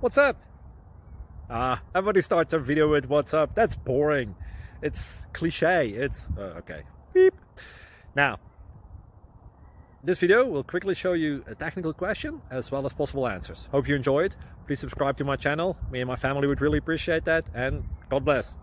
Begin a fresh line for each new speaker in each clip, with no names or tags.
What's up? Everybody starts their video with what's up. That's boring. It's cliche. It's okay. Beep. Now, this video will quickly show you a technical question as well as possible answers. Hope you enjoyed. Please subscribe to my channel. Me and my family would really appreciate that, and God bless.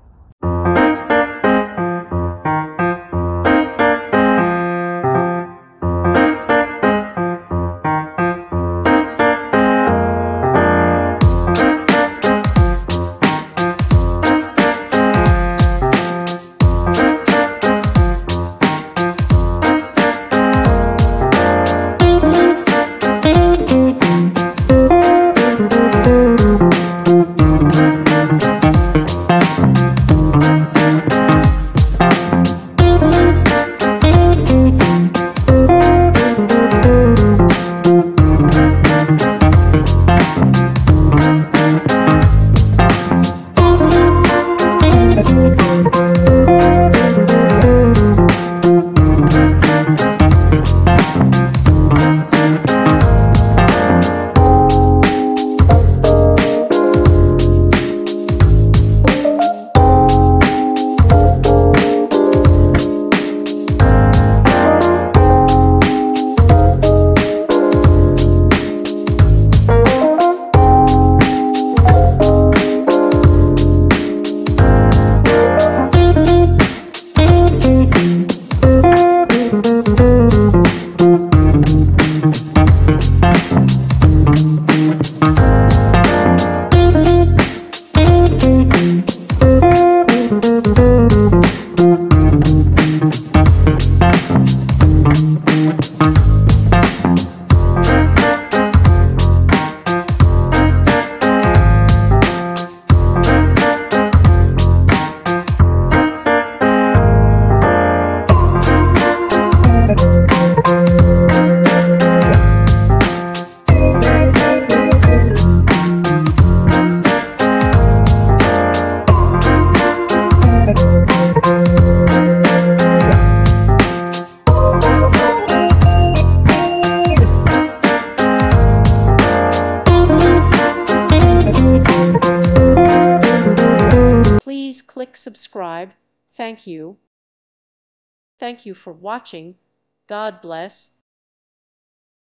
Please click subscribe. Thank you. Thank you for watching. God bless.